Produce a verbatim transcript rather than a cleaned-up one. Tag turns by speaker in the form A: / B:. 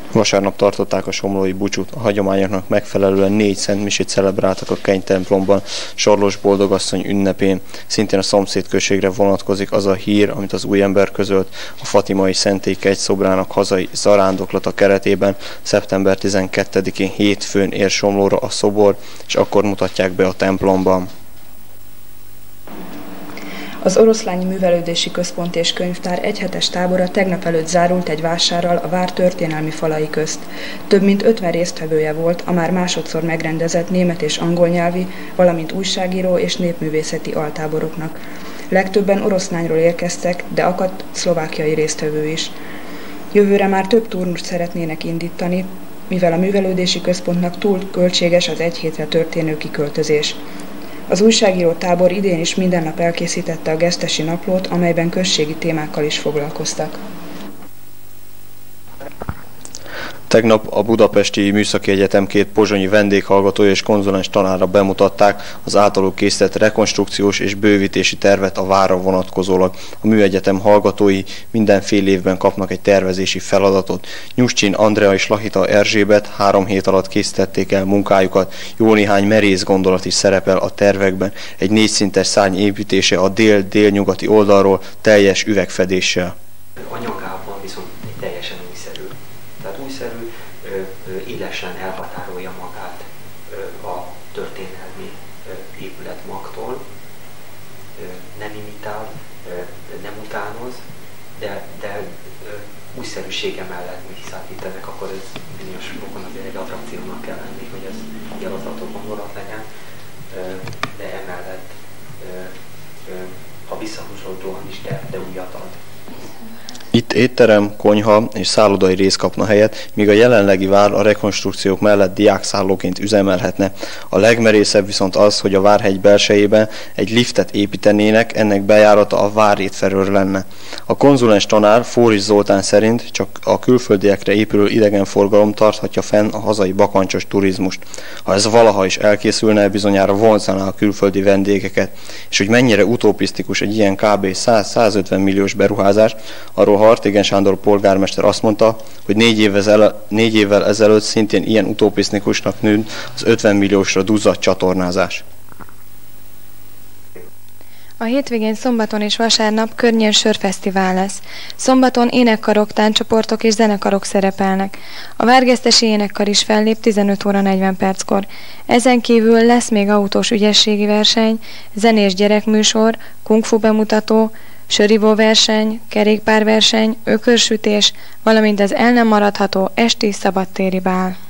A: Vasárnap tartották a somlói búcsút. A hagyományoknak megfelelően négy szentmisét celebráltak a Kenny templomban Sorlos Boldogasszony ünnepén. Szintén a szomszédközségre vonatkozik az a hír, amit az új ember közölt a Fatimai Szentély kegyszobrának hazai zarándoklata keretében. szeptember tizenkettedikén hétfőn ér Somlóra a szobor, és akkor mutatják be a templomban.
B: Az Oroszlányi Művelődési Központ és Könyvtár egyhetes tábora tegnap előtt zárult egy vásárral a vár történelmi falai közt. Több mint ötven résztvevője volt a már másodszor megrendezett német és angol nyelvi, valamint újságíró és népművészeti altáboroknak. Legtöbben Oroszlányról érkeztek, de akadt szlovákiai résztvevő is. Jövőre már több turnust szeretnének indítani, mivel a művelődési központnak túl költséges az egy hétre történő kiköltözés. Az újságíró tábor idén is minden nap elkészítette a gesztesi naplót, amelyben községi témákkal is foglalkoztak.
A: Tegnap a Budapesti Műszaki Egyetem két pozsonyi vendéghallgatója és konzulens tanára bemutatták az általuk készített rekonstrukciós és bővítési tervet a várra vonatkozólag. A műegyetem hallgatói minden fél évben kapnak egy tervezési feladatot. Nyuscsin Andrea és Lahita Erzsébet három hét alatt készítették el munkájukat. Jó néhány merész gondolat is szerepel a tervekben. Egy négyszintes szárny építése a dél-délnyugati oldalról teljes üvegfedéssel.
C: Anyagában viszont egy teljesen újszerű. Tehát újszerű, illesen elhatárolja magát a történelmi épületmagtól, nem imitál, nem utánoz, de, de újszerűsége mellett, hisz hát itt ennek akkor ez bizonyos fokon azért egy attrakciónak kell lenni, hogy ez javaslatok gondolat legyen, de emellett, ha visszahúzódóan is, de, de újat ad.
A: Itt étterem, konyha és szállodai rész kapna helyet, míg a jelenlegi vár a rekonstrukciók mellett diákszállóként üzemelhetne. A legmerészebb viszont az, hogy a Várhegy belsejében egy liftet építenének, ennek bejárata a várrét felől lenne. A konzulens tanár Fóris Zoltán szerint csak a külföldiekre épülő idegenforgalom tarthatja fenn a hazai bakancsos turizmust. Ha ez valaha is elkészülne, bizonyára vonzaná a külföldi vendégeket. És hogy mennyire utopisztikus egy ilyen kb. száz-százötven milliós beruházás, arról Hartégen Sándor polgármester azt mondta, hogy négy évvel, négy évvel ezelőtt szintén ilyen utopisztikusnak nőtt az ötven milliósra duzzadt csatornázás.
D: A hétvégén szombaton és vasárnap Környén sörfesztivál lesz. Szombaton énekkarok, táncsoportok és zenekarok szerepelnek. A várgesztesi énekkar is fellép tizenöt óra negyven perckor. Ezen kívül lesz még autós ügyességi verseny, zenés gyerekműsor, kungfu bemutató, sörivó verseny, kerékpárverseny, ökörsütés, valamint az el nem maradható esti szabadtéri bál.